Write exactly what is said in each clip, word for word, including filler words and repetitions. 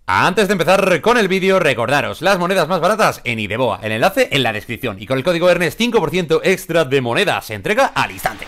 Antes de empezar con el vídeo, recordaros las monedas más baratas en Ideboa, el enlace en la descripción. Y con el código Ernest cinco por ciento extra de monedas, se entrega al instante.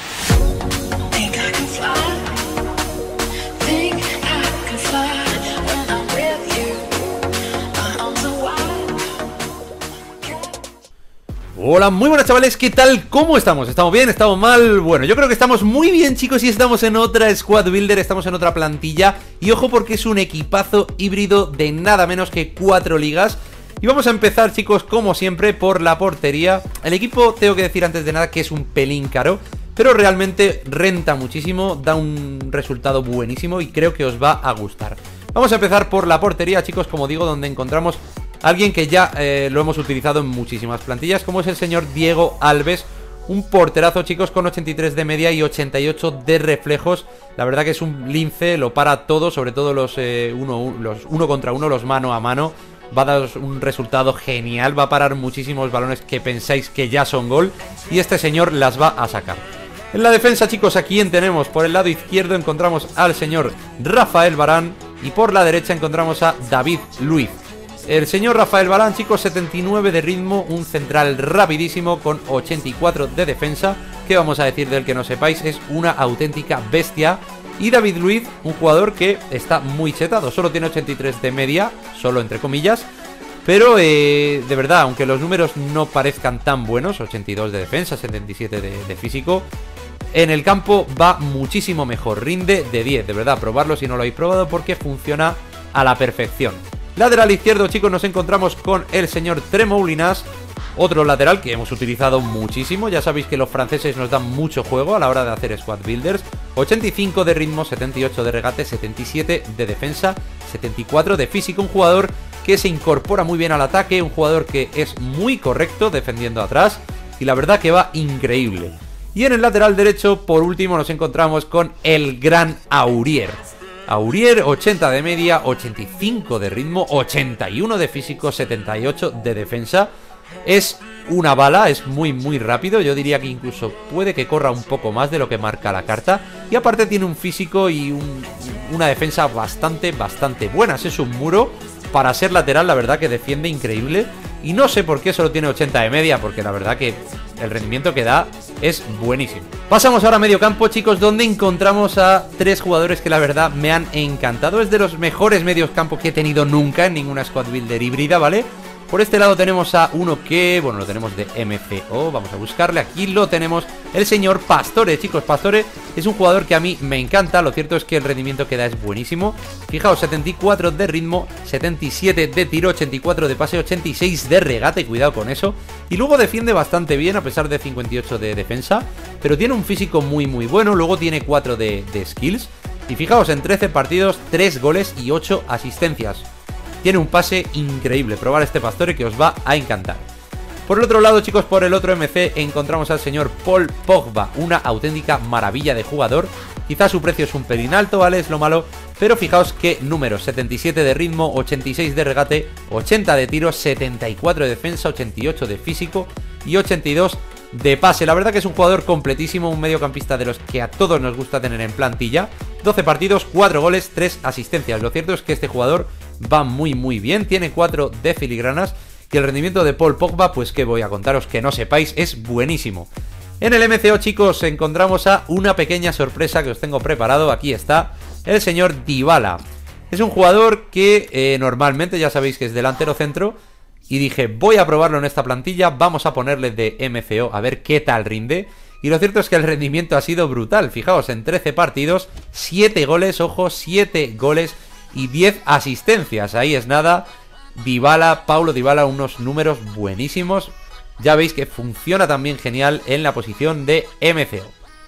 Hola, muy buenas chavales, ¿qué tal? ¿Cómo estamos? ¿Estamos bien? ¿Estamos mal? Bueno, yo creo que estamos muy bien, chicos, y estamos en otra Squad Builder, estamos en otra plantilla. Y ojo porque es un equipazo híbrido de nada menos que cuatro ligas. Y vamos a empezar, chicos, como siempre, por la portería. El equipo, tengo que decir antes de nada que es un pelín caro, pero realmente renta muchísimo, da un resultado buenísimo y creo que os va a gustar. Vamos a empezar por la portería, chicos, como digo, donde encontramos alguien que ya eh, lo hemos utilizado en muchísimas plantillas, como es el señor Diego Alves. Un porterazo, chicos, con ochenta y tres de media y ochenta y ocho de reflejos. La verdad que es un lince, lo para todo, sobre todo los, eh, uno, los uno contra uno, los mano a mano. Va a dar un resultado genial, va a parar muchísimos balones que pensáis que ya son gol, y este señor las va a sacar. En la defensa, chicos, ¿a quién tenemos? Por el lado izquierdo encontramos al señor Rafael Varane y por la derecha encontramos a David Luiz. El señor Rafael Varane, chicos, setenta y nueve de ritmo, un central rapidísimo con ochenta y cuatro de defensa. ¿Qué vamos a decir del que no sepáis? Es una auténtica bestia. Y David Luiz, un jugador que está muy chetado, solo tiene ochenta y tres de media, solo entre comillas. Pero eh, de verdad, aunque los números no parezcan tan buenos, ochenta y dos de defensa, setenta y siete de, de físico, en el campo va muchísimo mejor, rinde de diez, de verdad, probarlo si no lo habéis probado porque funciona a la perfección. Lateral izquierdo, chicos, nos encontramos con el señor Tremoulinas, otro lateral que hemos utilizado muchísimo. Ya sabéis que los franceses nos dan mucho juego a la hora de hacer squad builders. ochenta y cinco de ritmo, setenta y ocho de regate, setenta y siete de defensa, setenta y cuatro de físico. Un jugador que se incorpora muy bien al ataque, un jugador que es muy correcto defendiendo atrás y la verdad que va increíble. Y en el lateral derecho, por último, nos encontramos con el gran Aurier. Aurier, ochenta de media, ochenta y cinco de ritmo, ochenta y uno de físico, setenta y ocho de defensa. Es una bala, es muy muy rápido. Yo diría que incluso puede que corra un poco más de lo que marca la carta. Y aparte tiene un físico y un, una defensa bastante, bastante buenas. Es un muro. Para ser lateral, la verdad que defiende increíble. Y no sé por qué solo tiene ochenta de media, porque la verdad que el rendimiento que da es buenísimo. Pasamos ahora a medio campo, chicos, donde encontramos a tres jugadores que la verdad me han encantado. Es de los mejores medios campo que he tenido nunca en ninguna squad builder híbrida, ¿vale? Por este lado tenemos a uno que, bueno, lo tenemos de M C O, vamos a buscarle, aquí lo tenemos, el señor Pastore, chicos. Pastore es un jugador que a mí me encanta, lo cierto es que el rendimiento que da es buenísimo. Fijaos, setenta y cuatro de ritmo, setenta y siete de tiro, ochenta y cuatro de pase, ochenta y seis de regate, cuidado con eso. Y luego defiende bastante bien a pesar de cincuenta y ocho de defensa, pero tiene un físico muy muy bueno, luego tiene cuatro de, de skills. Y fijaos, en trece partidos, tres goles y ocho asistencias. Tiene un pase increíble, probar este Pastore que os va a encantar. Por el otro lado, chicos, por el otro M C encontramos al señor Paul Pogba, una auténtica maravilla de jugador. Quizás su precio es un pelín alto, ¿vale? Es lo malo, pero fijaos qué números, setenta y siete de ritmo, ochenta y seis de regate, ochenta de tiro, setenta y cuatro de defensa, ochenta y ocho de físico y ochenta y dos de pase. La verdad que es un jugador completísimo, un mediocampista de los que a todos nos gusta tener en plantilla. doce partidos, cuatro goles, tres asistencias. Lo cierto es que este jugador va muy muy bien, tiene cuatro de filigranas y el rendimiento de Paul Pogba, pues que voy a contaros que no sepáis, es buenísimo. En el M C O, chicos, encontramos a una pequeña sorpresa que os tengo preparado. Aquí está el señor Dybala. Es un jugador que eh, normalmente ya sabéis que es delantero centro y dije, voy a probarlo en esta plantilla, vamos a ponerle de M C O a ver qué tal rinde. Y lo cierto es que el rendimiento ha sido brutal. Fijaos, en trece partidos, siete goles, ojo, siete goles y diez asistencias. Ahí es nada. Dybala, Paulo Dybala, unos números buenísimos. Ya veis que funciona también genial en la posición de M C O.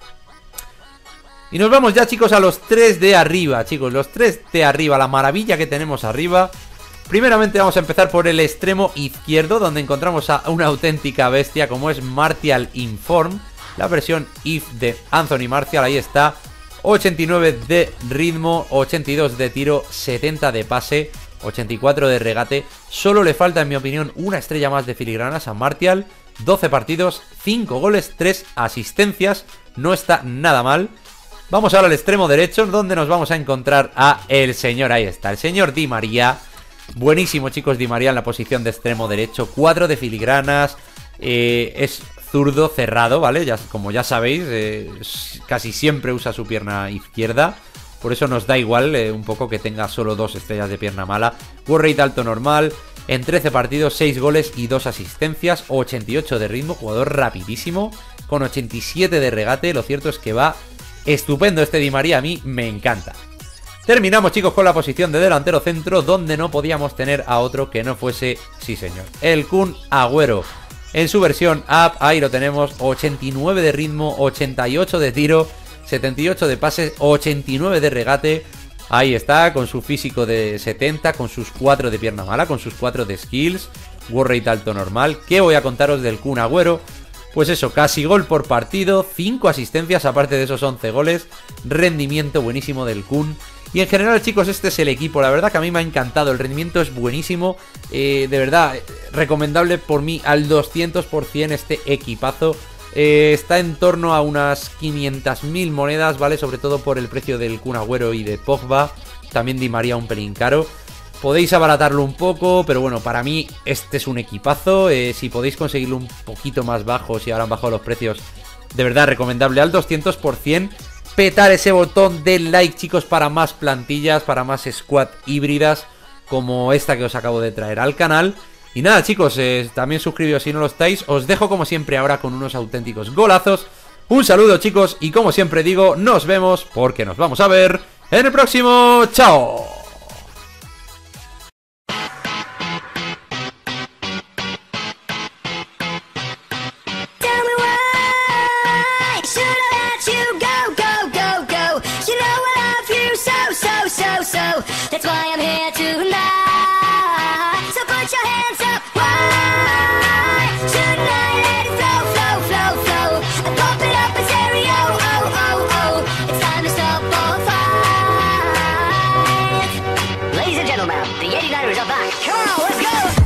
Y nos vamos ya, chicos, a los tres de arriba, chicos. Los tres de arriba, la maravilla que tenemos arriba. Primeramente vamos a empezar por el extremo izquierdo, donde encontramos a una auténtica bestia como es Martial Inform. La versión I F de Anthony Martial, ahí está. ochenta y nueve de ritmo, ochenta y dos de tiro, setenta de pase, ochenta y cuatro de regate. Solo le falta, en mi opinión, una estrella más de filigranas a Martial. doce partidos, cinco goles, tres asistencias. No está nada mal. Vamos ahora al extremo derecho, donde nos vamos a encontrar a el señor, ahí está, el señor Di María. Buenísimo, chicos, Di María en la posición de extremo derecho. Cuadro de filigranas, eh, es zurdo cerrado, ¿vale? Ya, como ya sabéis, eh, casi siempre usa su pierna izquierda. Por eso nos da igual eh, un poco que tenga solo dos estrellas de pierna mala. Work rate alto normal. En trece partidos, seis goles y dos asistencias. ochenta y ocho de ritmo, jugador rapidísimo. Con ochenta y siete de regate. Lo cierto es que va estupendo este Di María. A mí me encanta. Terminamos, chicos, con la posición de delantero centro, donde no podíamos tener a otro que no fuese, sí señor, el Kun Agüero. En su versión up, ahí lo tenemos. ochenta y nueve de ritmo, ochenta y ocho de tiro, setenta y ocho de pases, ochenta y nueve de regate. Ahí está, con su físico de setenta, con sus cuatro de pierna mala, con sus cuatro de skills. Work rate alto normal. ¿Qué voy a contaros del Kun Agüero? Pues eso, casi gol por partido, cinco asistencias aparte de esos once goles. Rendimiento buenísimo del Kun. Y en general, chicos, este es el equipo. La verdad que a mí me ha encantado, el rendimiento es buenísimo. eh, De verdad, recomendable por mí al doscientos por ciento este equipazo. Eh, está en torno a unas quinientas mil monedas, ¿vale? Sobre todo por el precio del Kun Agüero y de Pogba. También Di María un pelín caro. Podéis abaratarlo un poco, pero bueno, para mí este es un equipazo. eh, Si podéis conseguirlo un poquito más bajo, si ahora han bajado los precios, de verdad recomendable al doscientos por ciento. Petar ese botón de like, chicos, para más plantillas, para más squad híbridas como esta que os acabo de traer al canal. Y nada, chicos, eh, también suscribíos si no lo estáis. Os dejo como siempre ahora con unos auténticos golazos. Un saludo, chicos, y como siempre digo, nos vemos porque nos vamos a ver en el próximo. ¡Chao! That's why I'm here tonight. So put your hands up. Why shouldn't I let it flow, flow, flow, flow? And pump it up in stereo. Oh, oh, oh. It's time to stop all fight. Ladies and gentlemen, the eighty-niners are back. Come on, let's go.